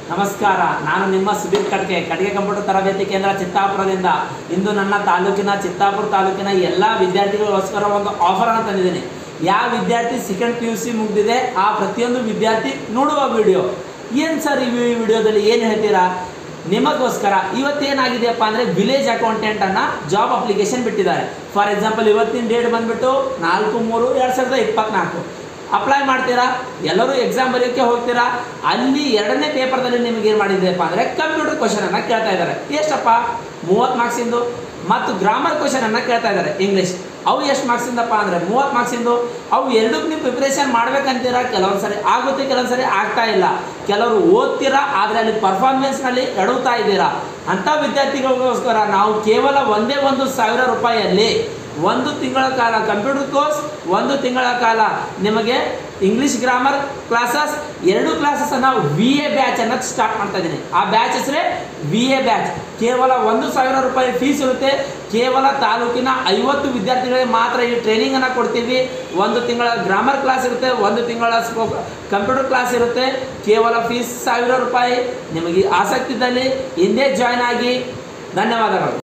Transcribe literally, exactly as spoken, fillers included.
ನಮಸ್ಕಾರ, ನಾನು ನಿಮ್ಮ ಸುದೀಪ್ ಕಟ್ಗೆ ಕಟ್ಗೆ ಕಂಪ್ಯೂಟರ್ ತರಬೇತಿ ಕೇಂದ್ರ ಚಿತ್ತಾಪುರದಿಂದ. ಇಂದು ನನ್ನ ತಾಲೂಕಿನ ಚಿತ್ತಾಪುರ ತಾಲೂಕಿನ ಎಲ್ಲ ವಿದ್ಯಾರ್ಥಿಗಳಿಗೋಸ್ಕರ ಒಂದು ಆಫರ್ ಅನ್ನು ತಂದಿದ್ದೀನಿ. ಯಾವ ವಿದ್ಯಾರ್ಥಿ ಸೆಕೆಂಡ್ ಪಿ ಯು ಸಿ ಮುಗಿದಿದೆ ಆ ಪ್ರತಿಯೊಂದು ವಿದ್ಯಾರ್ಥಿ ನೋಡುವ ವಿಡಿಯೋ. ಏನು ಸರ್ ಈ ವಿಡಿಯೋದಲ್ಲಿ ಏನು ಹೇಳ್ತೀರಾ? ನಿಮಗೋಸ್ಕರ ಇವತ್ತೇನಾಗಿದೆಯಪ್ಪ ಅಂದರೆ ವಿಲೇಜ್ ಅಕೌಂಟೆಂಟನ್ನು ಜಾಬ್ ಅಪ್ಲಿಕೇಶನ್ ಬಿಟ್ಟಿದ್ದಾರೆ. ಫಾರ್ ಎಕ್ಸಾಂಪಲ್ ಇವತ್ತಿನ ಡೇಟ್ ಬಂದುಬಿಟ್ಟು ನಾಲ್ಕು ಮೂರು ಎರಡು ಸಾವಿರದ ಇಪ್ಪತ್ತ್ನಾಲ್ಕು. ಅಪ್ಲೈ ಮಾಡ್ತೀರಾ, ಎಲ್ಲರೂ ಎಕ್ಸಾಮ್ ಬರೆಯೋಕ್ಕೆ ಹೋಗ್ತೀರಾ. ಅಲ್ಲಿ ಎರಡನೇ ಪೇಪರ್ದಲ್ಲಿ ನಿಮಗೆ ಏನು ಮಾಡಿದೆಯಪ್ಪ ಅಂದರೆ ಕಂಪ್ಯೂಟರ್ ಕ್ವಶನನ್ನು ಕೇಳ್ತಾ ಇದ್ದಾರೆ. ಎಷ್ಟಪ್ಪ? ಮೂವತ್ತು ಮಾರ್ಕ್ಸಿಂದು. ಮತ್ತು ಗ್ರಾಮರ್ ಕ್ವಶನನ್ನು ಕೇಳ್ತಾ ಇದ್ದಾರೆ ಇಂಗ್ಲೀಷ್. ಅವು ಎಷ್ಟು ಮಾರ್ಕ್ಸಿಂದಪ್ಪ ಅಂದರೆ ಮೂವತ್ತು ಮಾರ್ಕ್ಸಿಂದು. ಅವು ಎರಡಕ್ಕೂ ನೀವು ಪ್ರಿಪ್ರೇಷನ್ ಮಾಡ್ಬೇಕಂತೀರಾ. ಕೆಲವೊಂದು ಸರಿ ಆಗುತ್ತೆ, ಕೆಲವೊಂದು ಸರಿ ಆಗ್ತಾ ಇಲ್ಲ. ಕೆಲವರು ಓದ್ತೀರಾ ಆದರೆ ಅಲ್ಲಿ ಪರ್ಫಾರ್ಮೆನ್ಸ್ನಲ್ಲಿ ಎಡುತ್ತಾ ಇದ್ದೀರಾ. ಅಂಥ ವಿದ್ಯಾರ್ಥಿಗಳಿಗೋಸ್ಕರ ನಾವು ಕೇವಲ ಒಂದೇ ಒಂದು ಸಾವಿರ ರೂಪಾಯಿಯಲ್ಲಿ ಒಂದು ತಿಂಗಳ ಕಾಲ ಕಂಪ್ಯೂಟರ್ ಕೋರ್ಸ್, ಒಂದು ತಿಂಗಳ ಕಾಲ ನಿಮಗೆ ಇಂಗ್ಲೀಷ್ ಗ್ರಾಮರ್ ಕ್ಲಾಸಸ್, ಎರಡು ಕ್ಲಾಸಸನ್ನು ವಿ ಎ ಬ್ಯಾಚ್ ಅನ್ನೋದು ಸ್ಟಾರ್ಟ್ ಮಾಡ್ತಾ ಇದ್ದೀನಿ. ಆ ಬ್ಯಾಚ್ ಹೆಸರೇ ವಿ ಎ ಬ್ಯಾಚ್. ಕೇವಲ ಒಂದು ಸಾವಿರ ರೂಪಾಯಿ ಫೀಸ್ ಇರುತ್ತೆ. ಕೇವಲ ತಾಲೂಕಿನ ಐವತ್ತು ವಿದ್ಯಾರ್ಥಿಗಳಿಗೆ ಮಾತ್ರ ಈ ಟ್ರೈನಿಂಗನ್ನು ಕೊಡ್ತೀವಿ. ಒಂದು ತಿಂಗಳ ಗ್ರಾಮರ್ ಕ್ಲಾಸ್ ಇರುತ್ತೆ, ಒಂದು ತಿಂಗಳ ಕಂಪ್ಯೂಟರ್ ಕ್ಲಾಸ್ ಇರುತ್ತೆ. ಕೇವಲ ಫೀಸ್ ಸಾವಿರ ರೂಪಾಯಿ. ನಿಮಗೆ ಆಸಕ್ತಿ ಇದ್ದಲ್ಲಿ ಹಿಂದೆ ಜಾಯ್ನ್ ಆಗಿ. ಧನ್ಯವಾದಗಳು.